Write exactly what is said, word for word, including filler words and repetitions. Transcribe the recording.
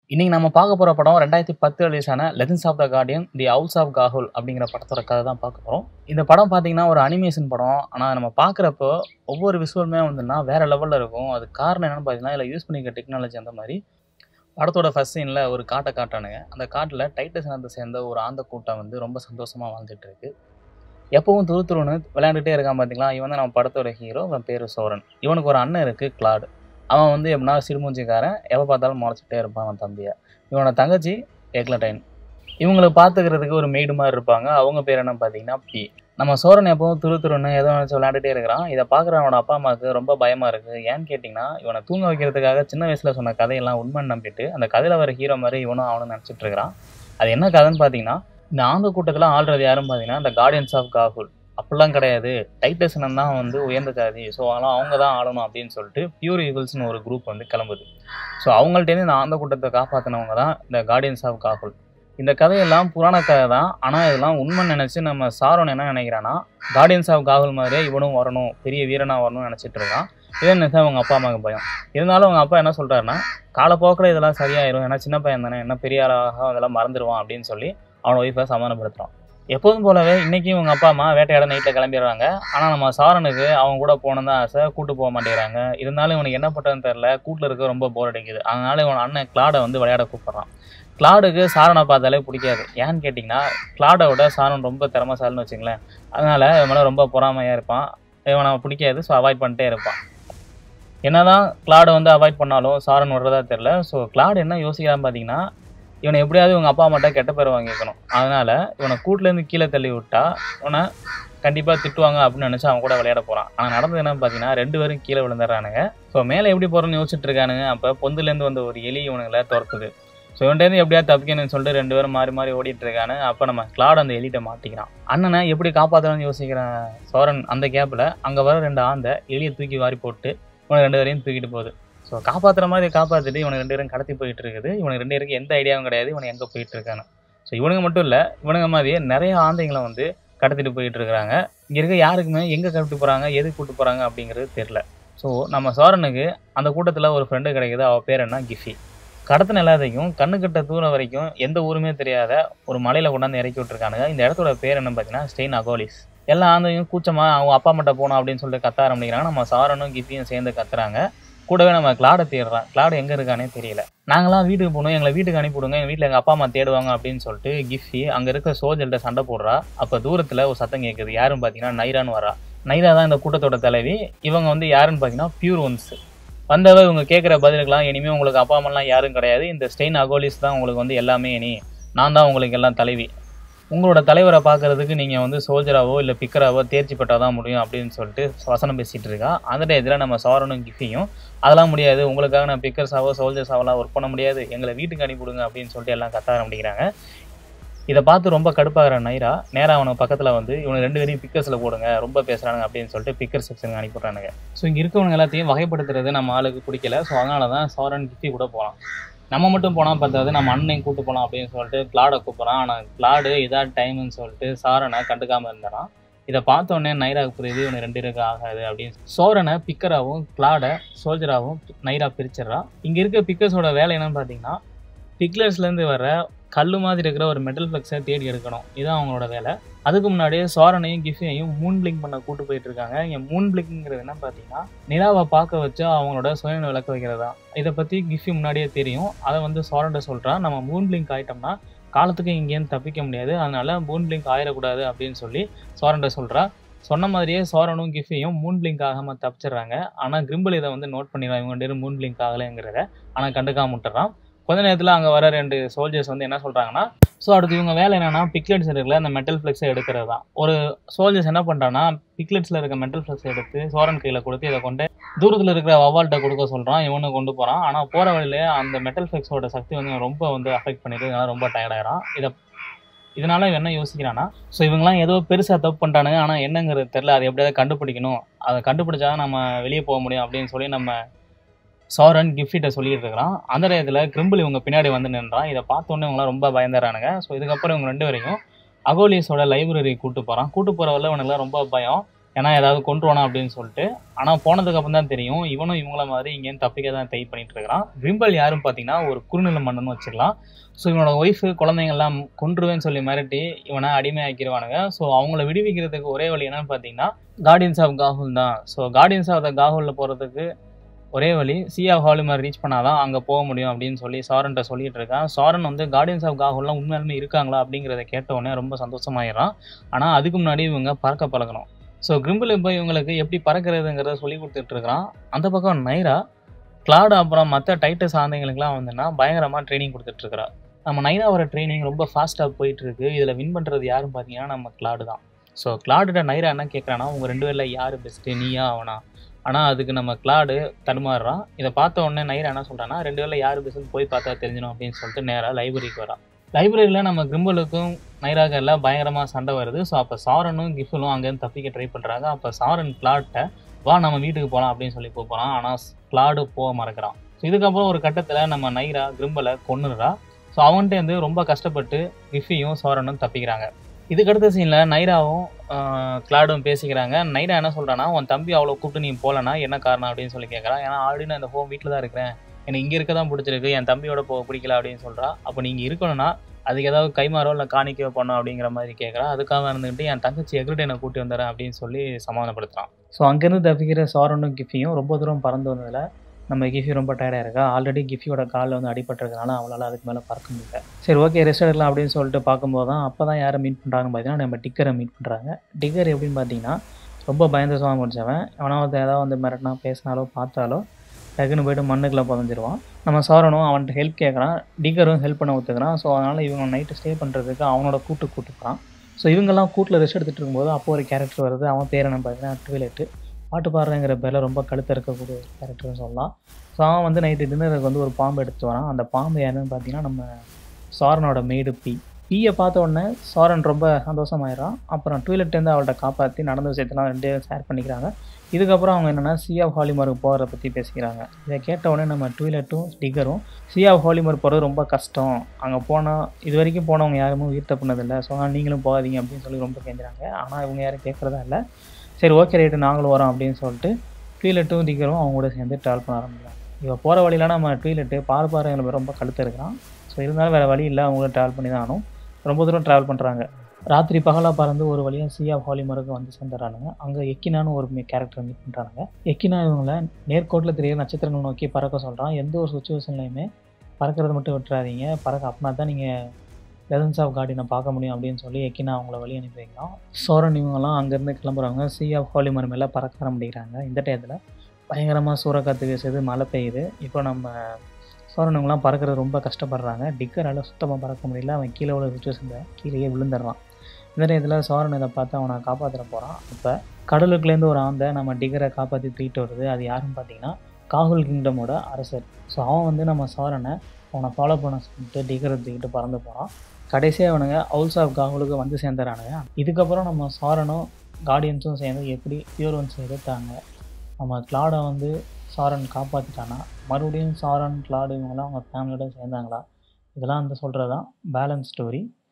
இன்னைக்கு நம்ம பார்க்க போற படம் இரண்டாயிரத்து பத்து ரிலீஸ் ஆன legends of the guardian the house of Ga'Hoole அப்படிங்கிற படத்தோட கதை தான் பார்க்க போறோம். இந்த படம் பார்த்தீங்கன்னா ஒரு அனிமேஷன் படம். ஆனா நம்ம பார்க்குறப்போ ஒவ்வொரு விஷுவலுமே வந்துன்னா வேற லெவல்ல இருக்கும். அதுக்கு காரணம் என்னன்னு பார்த்தீங்கன்னா, இதில் யூஸ் பண்ணிக்கிற டெக்னாலஜி அந்த மாதிரி. படத்தோட ஃபர்ஸ்ட் சீன்ல ஒரு காட்டை காட்டுறானுங்க. அந்த காட்டில் டைட்டஸ் இனத்தை சேர்ந்த ஒரு ஆந்த கூட்டம் வந்து ரொம்ப சந்தோஷமா வாழ்ந்துட்டு இருக்கு. எப்பவும் துரு துருன்னு விளையாண்டுட்டே இருக்கான் பார்த்தீங்களா, இவன் தான் நம்ம படத்தோட ஹீரோ. இவன் பேரு சோரன். இவனுக்கு ஒரு அண்ணன் இருக்கு, கிளாடு. அவன் வந்து எப்படின்னா சிடுமூஞ்சிக்காரன், எப்போ பார்த்தாலும் முறைச்சிட்டே இருப்பான் அவன் தம்பியை. இவனோட தங்கச்சி எக்லடைன். இவங்களை பார்த்துக்கிறதுக்கு ஒரு மெய்டு மாதிரி இருப்பாங்க. அவங்க பேர் என்ன பார்த்தீங்கன்னா பி. நம்ம சோரன் எப்பவும் துரு துருன்னு ஏதோ நினச்சி விளையாண்டுட்டே இருக்கிறான். இதை பார்க்குற அவனோட அப்பா அம்மாவுக்கு ரொம்ப பயமாக இருக்குது. ஏன்னு கேட்டிங்கன்னா, இவனை தூங்க வைக்கிறதுக்காக சின்ன வயசில் சொன்ன கதையெல்லாம் உண்மைன்னு நம்பிட்டு அந்த கதையில் வர ஹீரோ மாதிரி இவனும் அவனும் நினச்சிட்டு இருக்கிறான். அது என்ன கதைன்னு பார்த்தீங்கன்னா, இந்த ஆந்த கூட்டத்தில் ஆள்றது யாருன்னு பார்த்தீங்கன்னா இந்த கார்டியன்ஸ் ஆஃப் காஹூல். அப்படிலாம் கிடையாது, டைட்டஸ் இனம் தான் வந்து உயர்ந்த ஜாதி. ஸோ அதெல்லாம் அவங்க தான் ஆளணும் அப்படின்னு சொல்லிட்டு பியூர் ஈகிள்ஸ்னு ஒரு குரூப் வந்து கிளம்புது. ஸோ அவங்கள்ட்டேருந்து இந்த ஆந்த கூட்டத்தை காப்பாற்றினவங்க தான் இந்த கார்டியன்ஸ் ஆஃப் காஹூல். இந்த கதையெல்லாம் புராண கதை தான். ஆனால் இதெல்லாம் உண்மை நினச்சி நம்ம சாரோன் என்ன நினைக்கிறான்னா, கார்டியன்ஸ் ஆஃப் காஹூல் மாதிரியே இவனும் வரணும், பெரிய வீரனாக வரணும்னு நினச்சிட்டு இருக்கான். இதை நினைச்சா அவங்க அப்பா அம்மாவுக்கு பயம். இருந்தாலும் அவங்க அப்பா என்ன சொல்கிறாருன்னா, காலப்போக்கில் இதெல்லாம் சரியாயிரும், ஏன்னா சின்ன பையன் தானே, என்ன பெரிய ஆளாக அதெல்லாம் மறந்துடுவான் அப்படின்னு சொல்லி அவனோட ஒய்ஃபை சமாதானப்படுத்துகிறான். எப்போதும் போலவே இன்றைக்கி இவங்க அப்பா அம்மா வேட்டையாட நைட்டில் கிளம்பிடுறாங்க. ஆனால் நம்ம சாரனுக்கு அவங்க கூட போகணும் தான் ஆசை, கூட்டு போக மாட்டேங்கிறாங்க. இருந்தாலும் இவனுக்கு என்ன பண்ணுறதுன்னு தெரில, கூட்டில் இருக்க ரொம்ப போர் அடிக்குது. அதனால இவன் அண்ணன் கிளாடை வந்து விளையாட கூப்பிட்றான். கிளாடுக்கு சாரனை பார்த்தாலே பிடிக்காது. ஏன்னு கேட்டிங்கன்னா, கிளாடோட சாரன் ரொம்ப திறமைசாலின்னு வச்சுங்களேன். அதனால் இவன் மேலே ரொம்ப பொறாமையாக இருப்பான். இவனை பிடிக்காது. ஸோ அவாய்ட் பண்ணிட்டே இருப்பான். என்ன தான் கிளாடை வந்து அவாய்ட் பண்ணாலும் சாரன் விடுறதா தெரில. ஸோ கிளாடு என்ன யோசிக்கிறான்னு பார்த்தீங்கன்னா, இவனை எப்படியாவது இவங்க அப்பா அம்மாட்ட கெட்ட பேர் வாங்கிக்கணும். அதனால் இவனை கூட்டிலேருந்து கீழே தள்ளி விட்டா இவனை கண்டிப்பாக திட்டுவாங்க அப்படின்னு நினச்சி அவன் கூட விளையாட போகிறான். ஆனால் நடந்தது என்னன்னு பார்த்தீங்கன்னா, ரெண்டு பேரும் கீழே விழுந்துடுறானுங்க. ஸோ மேலே எப்படி போகிறோன்னு யோசிச்சுட்டு இருக்கானுங்க. அப்போ பொந்துலேருந்து வந்த ஒரு எலி இவனுங்களை துரத்துது. ஸோ இவன்டேருந்து எப்படியாவது தப்பிக்கணும்னு சொல்லிட்டு ரெண்டு பேரும் மாறி மாறி ஓடிட்டு இருக்கானு. அப்போ நம்ம கிளாட் அந்த எலிகிட்ட மாட்டிக்கிறான். அண்ணனை எப்படி காப்பாற்றணும்னு யோசிக்கிறான் சோரன். அந்த கேப்பில் அங்கே வர ரெண்டு ஆந்தை எலியை தூக்கி வாரி போட்டு இவனை ரெண்டு பேரையும் தூக்கிட்டு போகுது. ஸோ காப்பாற்றுற மாதிரி காப்பாற்றிட்டு இவனுக்கு ரெண்டு பேரும் கடத்தி போயிட்டு இருக்குது. இவனுக்கு ரெண்டு பேருக்கு எந்த ஐடியாவும் கிடையாது இவனை எங்கே போயிட்டு இருக்கான்னு. ஸோ இவனுங்க மட்டும் இல்லை, இவனுங்க மாதிரியே நிறைய ஆந்தைங்களை வந்து கடத்திட்டு போயிட்டு இருக்கிறாங்க. இங்கே இருக்க யாருக்குமே எங்கே கடத்தி போகிறாங்க, எது கூட்டு போகிறாங்க அப்படிங்கிறது தெரில. ஸோ நம்ம சோரனுக்கு அந்த கூட்டத்தில் ஒரு ஃப்ரெண்டு கிடைக்குது. அவள் பேர் என்ன கிஃபி. கடத்தின எல்லாத்தையும் கண்ணுக்கிட்ட தூரம் வரைக்கும் எந்த ஊருமே தெரியாத ஒரு மலையில் கொண்டாந்து இறக்கி விட்டுருக்கானுங்க. இந்த இடத்தோட பேர் என்ன பார்த்தீங்கன்னா ஸ்டெயின் அகோலிஸ். எல்லா ஆந்தையும் கூச்சமாக அவங்க அப்பா அம்மாட்ட போனோம் அப்படின்னு சொல்லிட்டு கத்த ஆரம்பிக்கிறாங்க. நம்ம சாரனும் கிஃபியும் சேர்ந்து கத்துறாங்க. கூடவே நம்ம கிளாடை தேடுறான். கிளாடு எங்கே இருக்கானே தெரியல. நாங்களாம் வீட்டுக்கு போகணும், எங்களை வீட்டுக்கு அனுப்பிவிடுங்க, எங்கள் வீட்டில் எங்கள் அப்பா அம்மா தேடுவாங்க அப்படின்னு சொல்லிட்டு கிஃபி அங்கே இருக்கிற சோல்ஜர்கிட்ட சண்டை போடுறா. அப்போ தூரத்தில் ஒரு சத்தம் கேட்குது. யாருன்னு பார்த்தீங்கன்னா நைரான்னு வரா. நைரா தான் இந்த கூட்டத்தோட தலைவி. இவங்க வந்து யாருன்னு பார்த்தீங்கன்னா பியூர் ஒன்ஸ். வந்தவ இவங்க கேட்குற பதிலுக்கெல்லாம், இனிமேல் உங்களுக்கு அப்பா அம்மாலாம் யாரும் கிடையாது, இந்த ஸ்டெயின் அகோலிஸ் தான் உங்களுக்கு வந்து எல்லாமே, இனி நான் தான் உங்களுக்கு எல்லாம் தலைவி. உங்களோட தலைவரை பார்க்கறதுக்கு நீங்கள் வந்து சோல்ஜராவோ இல்லை பிக்கராவோ தேர்ச்சி பெற்றால் தான் முடியும் அப்படின்னு சொல்லிட்டு வசனம் பேசிகிட்டு இருக்கா. அந்த டயத்தில் நம்ம சாரனும் கிஃபியும் அதெல்லாம் முடியாது, உங்களுக்காக நான் பிக்கர்ஸாவோ சோல்ஜர்ஸாவெல்லாம் ஒர்க் பண்ண முடியாது, எங்களை வீட்டுக்கு அனுப்பிவிடுங்க அப்படின்னு சொல்லிட்டு எல்லாம் கத்த ஆரம்பிக்கிறாங்க. இதை பார்த்து ரொம்ப கடுப்பாகிற நைரா நேராக அவனுக்கு பக்கத்தில் வந்து இவனை ரெண்டு பேரையும் பிக்கர்ஸில் போடுங்க, ரொம்ப பேசுகிறானுங்க அப்படின்னு சொல்லிட்டு பிக்கர் செக்ஷனுக்கு அனுப்பிவிட்றானுங்க. ஸோ இங்கே இருக்கவங்க எல்லாத்தையும் வகைப்படுத்துறது நம்ம ஆளுக்கு பிடிக்கல. ஸோ அதனால தான் சாரன் கிஃபி கூட போகலாம். நம்ம மட்டும் போனால் பார்த்தாது நம்ம அண்ணனையும் கூப்பிட்டு போகலாம் அப்படின்னு சொல்லிட்டு கிளாடை கூப்பிட்றான். ஆனால் கிளாடு இதான் டைமுன்னு சொல்லிட்டு சாரனை கண்டுக்காமல் இருந்தான். இதை பார்த்தோன்னே நைராவுக்கு புரியுது இவனை ரெண்டு இருக்கு ஆகாது அப்படின்னு. சோரனை பிக்கராகவும் கிளாடை சோல்ஜராகவும் நைரா பிரிச்சிடறா. இங்கே இருக்க பிக்கர்ஸோட வேலை என்னன்னு பார்த்தீங்கன்னா, பிக்லர்ஸ்லேருந்து வர கல் மாதிரி இருக்கிற ஒரு மெட்டல் ஃப்ளெக்ஸை தேடி எடுக்கணும். இதுதான் அவங்களோட வேலை. அதுக்கு முன்னாடியே சோரனையும் கிஃபியையும் மூன் பிளிங்க் பண்ண கூட்டு போயிட்டு இருக்காங்க. இங்கே மூன் பிளிங்கிறது என்ன பார்த்தீங்கன்னா, நிலாவை பார்க்க வச்சு அவங்களோட சுயனை விளக்க வைக்கிறதா. இதை பற்றி கிஃபி முன்னாடியே தெரியும். அதை வந்து சோரன்ட்ட சொல்கிறான், நம்ம மூன் பிளிங்க் ஆகிட்டோம்னா காலத்துக்கு இங்கேருந்து தப்பிக்க முடியாது, அதனால மூன் பிளிங்க் ஆயிடக்கூடாது அப்படின்னு சொல்லி சோரன்ட்ட சொல்கிறா. சொன்ன மாதிரியே சோரனும் கிஃபியும் மூன் பிளிங்க் ஆகாமல் தப்பிச்சிடுறாங்க. ஆனால் கிரிம்பிள் இதை வந்து நோட் பண்ணிடுறான், இவங்க ரெண்டு மூன் பிளிங்க் ஆகலைங்கிறத. ஆனால் கண்டுக்காம விட்டுறான். கொஞ்ச நேரத்தில் அங்கே வர ரெண்டு சோல்ஜர்ஸ் வந்து என்ன சொல்கிறாங்கன்னா, ஸோ அடுத்து இவங்க வேலை என்னென்னா பிக்லெட்ஸ் இருக்குல்ல அந்த மெட்டல் ஃப்ளெக்ஸை எடுக்கிறது தான். ஒரு சோல்ஜர்ஸ் என்ன பண்ணுறான்னா, பிக்லெட்ஸில் இருக்க மெட்டல் ஃப்ளெக்ஸை எடுத்து சோரன் கையில் கொடுத்து இதை கொண்டு தூரத்தில் இருக்கிற வவால்கிட்ட கொடுக்க சொல்கிறான். இவனு கொண்டு போகிறான். ஆனால் போகிற வழியிலே அந்த மெட்டல் ஃப்ளெக்ஸோட சக்தி வந்து ரொம்ப வந்து அஃபெக்ட் பண்ணிட்டு இதனால் ரொம்ப டயர்டாயிரான். இதை இதனால் இவன் என்ன யோசிக்கிறான்னா, ஸோ இவங்களாம் ஏதோ பெருசாக தப்பு பண்ணிட்டானுங்க, ஆனால் என்னங்கிறது தெரில, அதை எப்படியாவது கண்டுபிடிக்கணும், அதை கண்டுபிடிச்சா தான் நம்ம வெளியே போக முடியும் அப்படின்னு சொல்லி நம்ம சாரன் கிஃப்டிட்ட சொல்லிட்டு இருக்கிறான். அந்த நேரத்தில் கிரிம்பிள் இவங்க பின்னாடி வந்து நின்றான். இதை பார்த்தோன்னே இவங்களாம் ரொம்ப பயந்துறானுங்க. ஸோ இதுக்கப்புறம் இவங்க ரெண்டு வரைக்கும் அகோலிஸோட லைப்ரரி கூட்டு போகிறான். கூட்டு போகிறவரில் இவனுக்குலாம் ரொம்ப பயம். ஏன்னா ஏதாவது கொண்டுருவானா அப்படின்னு சொல்லிட்டு. ஆனால் போனதுக்கப்புறம் தான் தெரியும் இவனும் இவங்கள மாதிரி இங்கேருந்து தப்பிக்க தான் ட்ரை பண்ணிட்டு இருக்கிறான். கிரிம்பல் யாருன்னு பார்த்தீங்கன்னா ஒரு குறுநில மன்னன்னு வச்சுக்கலாம். ஸோ இவனோட ஒய்ஃபு குழந்தைங்கள்லாம் கொன்றுவேன்னு சொல்லி மிரட்டி இவனை அடிமையாக்கிடுவானுங்க. ஸோ அவங்கள விடுவிக்கிறதுக்கு ஒரே வழி என்னன்னு பார்த்தீங்கன்னா கார்டியன்ஸ் ஆஃப் காஹூல் தான். ஸோ கார்டியன்ஸ் ஆஃப் த காஹூலில் போகிறதுக்கு ஒரே வழி சி ஆஃப் ஹாலிமர் ரீச் பண்ணாதான் அங்கே போக முடியும் அப்படின்னு சொல்லி சாரன்ட்ட சொல்லிட்டு இருக்கான். சாரன் வந்து கார்டியன்ஸ் ஆஃப் காஹூல்லாம் உண்மையாலுமே இருக்காங்களா அப்படிங்கிறத கேட்டவுடனே ரொம்ப சந்தோஷமாயிடுறான். ஆனால் அதுக்கு முன்னாடி இவங்க பறக்க பழகணும். ஸோ கிரிம்பிள் இப்போ இவங்களுக்கு எப்படி பறக்கிறதுங்கிறத சொல்லி கொடுத்துட்டு இருக்கிறான். அந்த பக்கம் நைரா கிளாடு அப்புறம் மற்ற டைட்டஸ் ஆந்தைங்களுக்குலாம் வந்துன்னா பயங்கரமாக ட்ரைனிங் கொடுத்துட்ருக்கிறா. நம்ம நைராவோட ட்ரைனிங் ரொம்ப ஃபாஸ்ட்டாக போயிட்டுருக்கு. இதில் வின் பண்ணுறது யாருன்னு பார்த்தீங்கன்னா நம்ம கிளாடு தான். ஸோ கிளாடுகிட்ட நைரா என்ன கேட்குறான்னா உங்கள் ரெண்டு பேரில் யார் பெஸ்ட்டு, நீயா அவனா? ஆனால் அதுக்கு நம்ம கிளாடு தடுமாறுறான். இதை பார்த்த உடனே நைரா என்ன சொல்கிறான்னா ரெண்டு பேரில் யார் பெஸ்ட்டுன்னு போய் பார்த்தா தெரிஞ்சிடும் அப்படின்னு சொல்லிட்டு நேராக லைப்ரரிக்கு வரான். லைப்ரரியில் நம்ம கிரிம்பலுக்கும் நைராக எல்லாம் பயங்கரமாக சண்டை வருது. ஸோ அப்போ சாரனும் கிஃபலும் அங்கேருந்து தப்பிக்க ட்ரை பண்ணுறாங்க. அப்போ சாரன் கிளாட்டை வா நம்ம வீட்டுக்கு போகலாம் அப்படின்னு சொல்லி போகிறான். ஆனால் கிளாடு போக மறக்கிறான். ஸோ இதுக்கப்புறம் ஒரு கட்டத்தில் நம்ம நைரா கிரிம்பலை கொன்னுடுறா. ஸோ அவன்கிட்டேருந்து ரொம்ப கஷ்டப்பட்டு கிஃபியும் சாரனும் தப்பிக்கிறாங்க. இதுக்கடுத்த சீனில் நைராவும் கிளாடும் பேசிக்கிறாங்க. நைரா என்ன சொல்கிறான்னா உன் தம்பி அவ்வளோ கூப்பிட்டு நீ போகலன்னா என்ன காரணம் அப்படின்னு சொல்லி கேட்குறான். ஏன்னா ஆல்ரெடி நான் இந்த ஹோம் வீட்டில் தான் இருக்கிறேன், எனக்கு இங்கே இருக்க தான் பிடிச்சிருக்கு, என் தம்பியோட போக பிடிக்கல அப்படின்னு சொல்கிறா. அப்போ நீங்கள் இருக்கணும்னா அதுக்கு ஏதாவது கைமாறோ இல்லை காணிக்கோ பண்ணோம் அப்படிங்கிற மாதிரி கேட்குறா. அதுக்காக இருந்துக்கிட்டு என் தங்கச்சி எக்ரிட் என்னை கூட்டி வந்துடுறேன் அப்படின்னு சொல்லி சமாதானப்படுத்துகிறான். ஸோ அங்கேருந்து தப்பிக்கிற சாரனும் கிஃபியும் ரொம்ப தூரம் பறந்து வந்ததில் நம்ம கிஃபி ரொம்ப டயர்டாக இருக்கா. ஆல்ரெடி கிஃபியோட காலில் வந்து அடிபட்டிருக்கனால அவளால் அதுக்கு மேலே பறக்க முடியல. சரி ஓகே ரெஸ்ட் எடுக்கலாம் அப்படின்னு சொல்லிட்டு பார்க்கும்போது தான் அப்போ தான் யாரை மீட் பண்ணுறாங்கன்னு பார்த்தீங்கன்னா நம்ம டிக்கரை மீட் பண்ணுறாங்க. டிக்கர் எப்படின்னு பார்த்தீங்கன்னா ரொம்ப பயந்து சுவாமி முடிச்சவன். அவனாவது ஏதாவது வந்து மிரட்டினா பேசினாலோ பார்த்தாலோ டக்குன்னு போய்ட்டு மண்ணுக்குள்ளே புதஞ்சிருவான். நம்ம சாரனும் அவன்கிட்ட ஹெல்ப் கேட்குறான். டிக்கரும் ஹெல்ப் பண்ண ஒத்துக்கிறான். ஸோ அதனால் இவங்க நைட்டு ஸ்டே பண்ணுறதுக்கு அவனோட கூட்டு கூட்டுக்கிறான். ஸோ இவங்கெல்லாம் கூட்டில் ரெஸ்ட் எடுத்துகிட்டு இருக்கும்போது அப்போ ஒரு கேரக்டர் வருது. அவன் பேர் என்ன பார்த்தீங்கன்னா ட்விலெட்டு. பாட்டு பாடுறங்கிற பேரில் ரொம்ப கழுத்த இருக்கக்கூடிய ஒரு கேரக்டர்னு சொல்லலாம். ஸோ அவன் வந்து நைட்டு டின்னருக்கு வந்து ஒரு பாம்பு எடுத்துட்டு வரான். அந்த பாம்பு யாருன்னு பார்த்தீங்கன்னா நம்ம சாரனோட மெய்டு பி. பீயை பார்த்த உடனே சாரன் ரொம்ப சந்தோஷமாயிடறான். அப்புறம் ட்விலெட்லேருந்து அவள்கிட்ட காப்பாற்றி நடந்த விஷயத்தெல்லாம் ரெண்டு பேரும் ஷேர் பண்ணிக்கிறாங்க. இதுக்கப்புறம் அவங்க என்னென்னா சி ஆஃப் ஹாலிமருக்கு போகிறத பற்றி பேசிக்கிறாங்க. இதை கேட்ட உடனே நம்ம ட்விலெட்டும் டிகரும் சி ஆஃப் ஹாலிமர் போகிறது ரொம்ப கஷ்டம், அங்கே போனால் இது வரைக்கும் போனவங்க யாருமே உயிர் தப்புனதில்லை, ஸோ ஆனால் நீங்களும் போகாதீங்க அப்படின்னு சொல்லி ரொம்ப கேட்குறாங்க. ஆனால் இவங்க யாரும் கேட்குறதா இல்லை. சரி ஓகே ரைட்டு நாங்களும் வரோம் அப்படின்னு சொல்லிட்டு ட்விலெட்டும் டிகரும் அவங்க கூட சேர்ந்து ட்ராவல் பண்ண ஆரம்பிக்கிறாங்க. இவன் போகிற வழியில் நம்ம ட்விலெட்டு பாரு பாரு எங்களை ரொம்ப கழுத்து இருக்கிறான். ஸோ இருந்தாலும் வேறு வழி இல்லை, அவங்களும் ட்ராவல் பண்ணி தான் ஆகணும். ரொம்ப தூரம் ட்ராவல் பண்ணுறாங்க. ராத்திரி பகலாக பறந்து ஒரு வழியாக சி ஆஃப் ஹாலிமருக்கு வந்து சேர்ந்துடுறானுங்க. அங்கே எக்கினான்னு ஒரு கேரக்டர் மீட் பண்ணுறாங்க. எக்கினா இவங்களை நேர்கோட்டில் தெரிய நட்சத்திரங்கள் நோக்கி பறக்க சொல்கிறான். எந்த ஒரு சுச்சுவேஷன்லையுமே பறக்கிறது மட்டும் விட்டுறாதீங்க, பறக்க அப்படின்னா தான் நீங்கள் லெஜண்ட்ஸ் ஆஃப் கார்டியனை பார்க்க முடியும் அப்படின்னு சொல்லி எக்கினா அவங்கள வழி அனுப்பி வைக்கலாம். சோரன் இவங்கெல்லாம் அங்கேருந்து கிளம்புறாங்க. சி ஆஃப் ஹாலிமர் மேலே பறக்க ஆரம்பிக்கிறாங்க. இந்த டயத்தில் பயங்கரமாக சூறக்காற்று வீசுது, மழை பெய்யுது. இப்போ நம்ம சோரனுங்கெல்லாம் பறக்கிறது ரொம்ப கஷ்டப்படுறாங்க. டிக்கரால் சுத்தமாக பறக்க முடியல. அவன் கீழே உள்ள சுச்சுவேஷனில் கீழேயே விழுந்துடுறான். இந்த நேரத்தில் சோரன் இதை பார்த்து அவனை காப்பாற்ற போகிறான். இப்போ கடலுக்குலேருந்து ஒரு ஆந்தை நம்ம டிகரை காப்பாற்றி தூக்கிட்டு வருது. அது யாருன்னு பார்த்தீங்கன்னா காஹூல் கிங்டமோட அரசர். ஸோ அவன் வந்து நம்ம சோரனை அவனை ஃபாலோ பண்ண சொல்லிட்டு டிகரை தூக்கிட்டு பறந்து போகிறான். கடைசியாக அவனுங்க ஹவுஸ் ஆஃப் காஹூலுக்கு வந்து சேர்ந்துறானுங்க. இதுக்கப்புறம் நம்ம சாரனும் கார்டியன்ஸும் சேர்ந்து எப்படி பியூர் ஒன்ஸ் எதிர்த்தாங்க, நம்ம கிளாடை வந்து சாரன் காப்பாற்றிட்டானா, மறுபடியும் சாரன் கிளாடு இவங்களாம் அவங்க ஃபேமிலியோட சேர்ந்தாங்களா, இதெல்லாம் வந்து சொல்கிறது தான் பேலன்ஸ் ஸ்டோரி.